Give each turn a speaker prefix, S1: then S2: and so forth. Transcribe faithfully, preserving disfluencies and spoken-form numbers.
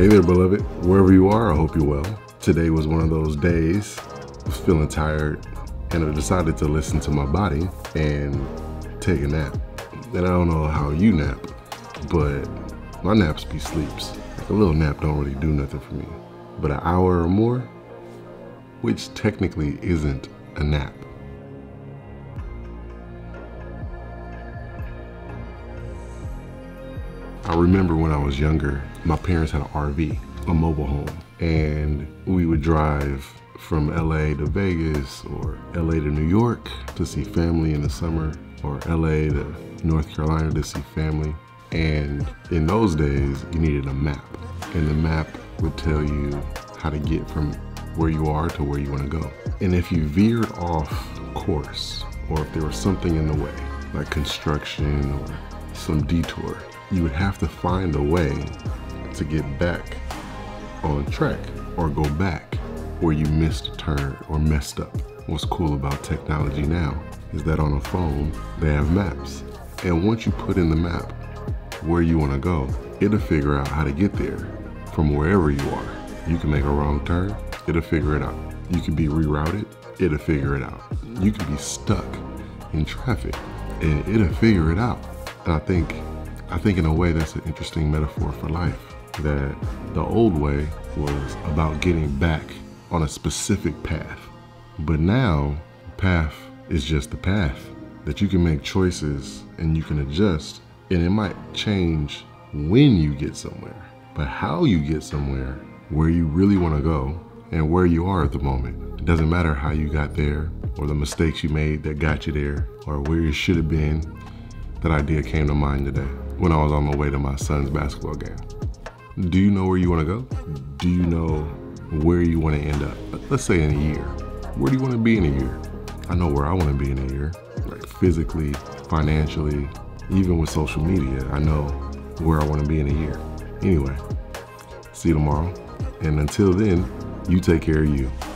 S1: Hey there, beloved. Wherever you are, I hope you're well. Today was one of those days. I was feeling tired and I decided to listen to my body and take a nap. And I don't know how you nap, but my naps be sleeps. Like a little nap don't really do nothing for me. But an hour or more, which technically isn't a nap. I remember when I was younger, my parents had an R V, a mobile home, and we would drive from L A to Vegas or L A to New York to see family in the summer, or L A to North Carolina to see family. And in those days, you needed a map, and the map would tell you how to get from where you are to where you want to go. And if you veered off course, or if there was something in the way, like construction or some detour, you would have to find a way to get back on track or go back where you missed a turn or messed up. What's cool about technology now is that on a phone, they have maps. And once you put in the map where you want to go, it'll figure out how to get there from wherever you are. You can make a wrong turn, it'll figure it out. You can be rerouted, it'll figure it out. You can be stuck in traffic and it'll figure it out. And I think I think in a way that's an interesting metaphor for life, that the old way was about getting back on a specific path. But now, path is just the path, that you can make choices and you can adjust, and it might change when you get somewhere. But how you get somewhere, where you really want to go, and where you are at the moment. It doesn't matter how you got there, or the mistakes you made that got you there, or where you should have been. That idea came to mind today when I was on my way to my son's basketball game. Do you know where you want to go? Do you know where you want to end up? Let's say in a year. Where do you want to be in a year? I know where I want to be in a year, like physically, financially, even with social media. I know where I want to be in a year. Anyway, see you tomorrow. And until then, you take care of you.